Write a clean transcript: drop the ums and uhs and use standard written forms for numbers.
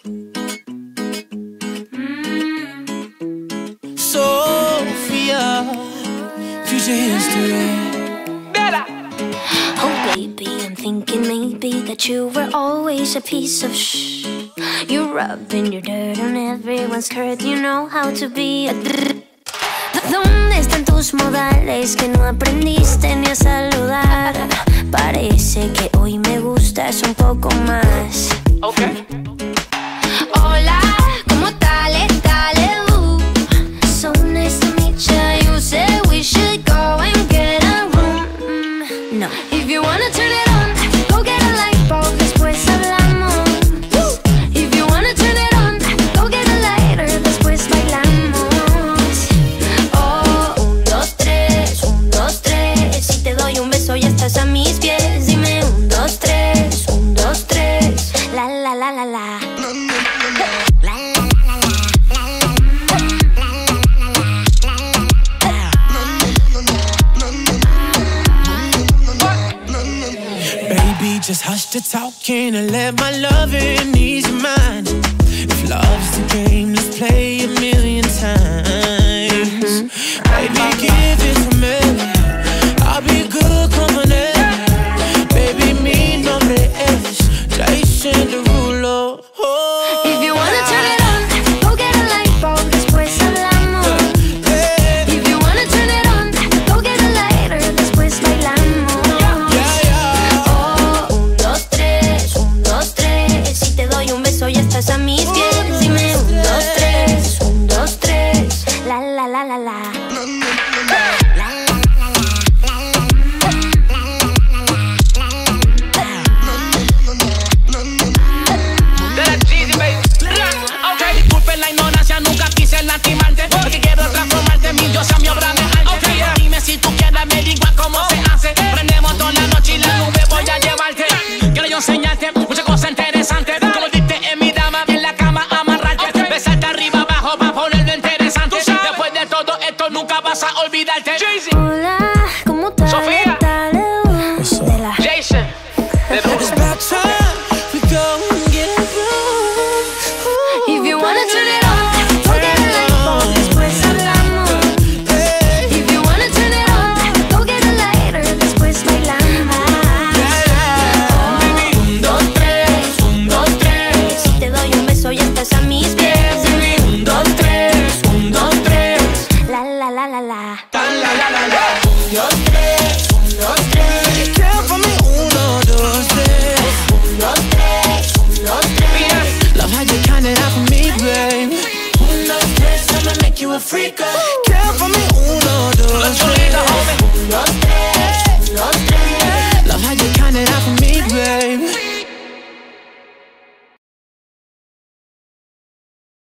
Sophia, future history. Oh baby, I'm thinking maybe that you were always a piece of shh. You're rubbing your dirt on everyone's skirt. You know how to be a ¿Dónde están tus modales que no aprendiste ni a saludar? Parece que hoy me gustas un poco más. Okay. Hola, ¿cómo tal? So nice to meet you. You said we should go and get a room. No. If you wanna turn it on, go get a light bulb, después hablamos. If you wanna turn it on, go get a lighter, después bailamos. Oh, 1, 2, 3, 1, 2, 3. Si te doy un beso ya estás a mis pies. Dime 1, 2, 3, 1, 2, 3. La la la la la. Just hush the talking and let my loving ease your mind. If love's the game, let's play a million times. Baby, give it to me. I'll be good company. Baby, mi nombre es Jason Derulo. Oh, if you wanna turn it on, go get a light bulb, después hablamos. If you wanna turn it on, go get a lighter, después bailamos. Ya estás a mis pies, dime 1, 2, 3, 1, 2, 3, la la la la la. Disculpen la ignorancia, nunca quise lastimarte, porque quiero transformarte mi diosa, mi obra de arte. Dime si tú quieres averiguar cómo se hace. Prendemos toda la noche y la nube voy a llevarte. Quiero yo enseñarte muchas cosas interesantes. Como diste en mi dama, en la cama amarrarte. Besarte arriba abajo pa' ponerlo interesante. Después de todo esto nunca vas a olvidarte. Hola, ¿cómo estás? Sofía. Jason. it's about time we go and get a room. If you wanna turn it on, go get a light bulb, después hablamos. If you wanna turn it on, go get a lighter, después bailamos. 1, 2, 3, 1, 2, 3. Si te doy un beso ya estás a mis pies. 1, 2, 3, 1, 2, 3. La la la la la. 1, 2, 3, 1, 2, 3. Count for me, 1, 2, 3. 1, 2, 3, 1, 2, 3. Love how you count it out for me, babe. 1, 2, 3, I'ma make you a freak.